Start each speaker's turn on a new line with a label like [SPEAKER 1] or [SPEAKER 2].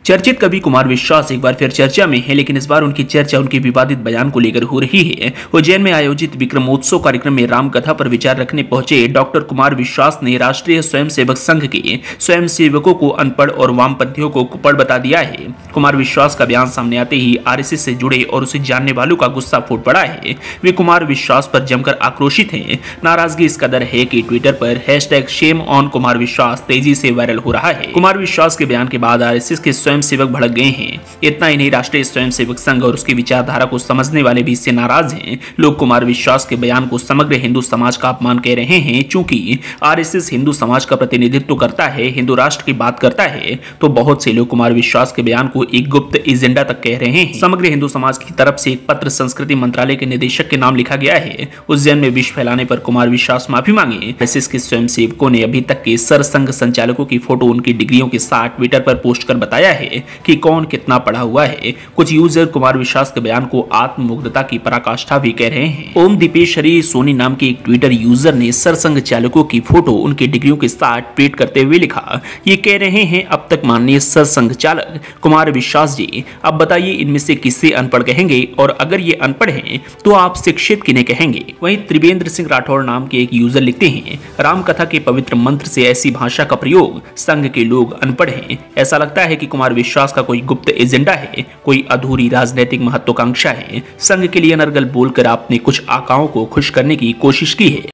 [SPEAKER 1] चर्चित कवि कुमार विश्वास एक बार फिर चर्चा में है, लेकिन इस बार उनकी चर्चा उनके विवादित बयान को लेकर हो रही है। उज्जैन में आयोजित विक्रमोत्सव कार्यक्रम में रामकथा पर विचार रखने पहुंचे डॉक्टर कुमार विश्वास ने राष्ट्रीय स्वयंसेवक संघ के स्वयंसेवकों को अनपढ़ और वामपंथियों को कुपड़ बता दिया है। कुमार विश्वास का बयान सामने आते ही आरएसएस से जुड़े और उसे जानने वालों का गुस्सा फूट पड़ा है। वे कुमार विश्वास पर जमकर आक्रोशित हैं। नाराजगी इस कदर है कि ट्विटर पर #ShameOnKumarVishwas तेजी से वायरल हो रहा है। कुमार विश्वास के बयान के बाद आरएसएस के स्वयंसेवक भड़क गए हैं। इतना ही नहीं, राष्ट्रीय स्वयंसेवक संघ और उसकी विचारधारा को समझने वाले भी इससे नाराज हैं। लोग कुमार विश्वास के बयान को समग्र हिंदू समाज का अपमान कह रहे हैं। चूंकि आरएसएस हिंदू समाज का प्रतिनिधित्व करता है, हिंदू राष्ट्र की बात करता है, तो बहुत से लोग कुमार विश्वास के बयान को एक गुप्त एजेंडा तक कह रहे हैं। समग्र हिंदू समाज की तरफ से एक पत्र संस्कृति मंत्रालय के निदेशक के नाम लिखा गया है। उज्जैन में विष फैलाने पर कुमार विश्वास माफी मांगे। आरएसएस के स्वयंसेवकों ने अभी तक के सरसंघ संचालकों की फोटो उनकी डिग्रियों के साथ ट्विटर पर पोस्ट कर बताया है कि कौन कितना पढ़ा हुआ है। कुछ यूजर कुमार विश्वास के बयान को आत्ममुग्धता की पराकाष्ठा भी कह रहे हैं। ओम दीपेश्वरी सोनी नाम के एक ट्विटर यूजर ने सरसंघ चालकों की फोटो उनकी डिग्रियों के साथ ट्वीट करते हुए लिखा, ये कह रहे हैं अब तक माननीय सरसंघ चालक कुमार विश्वास जी, अब बताइए इनमें से किसे अनपढ़ कहेंगे, और अगर ये अनपढ़ हैं तो आप शिक्षित किन्हें कहेंगे। वहीं त्रिवेंद्र सिंह राठौड़ नाम के एक यूजर लिखते हैं, रामकथा के पवित्र मंत्र से ऐसी भाषा का प्रयोग, संघ के लोग अनपढ़ हैं। ऐसा लगता है कि कुमार विश्वास का कोई गुप्त एजेंडा है, कोई अधूरी राजनीतिक महत्वाकांक्षा है। संघ के लिए अनर्गल बोलकर आपने कुछ आकाओं को खुश करने की कोशिश की है।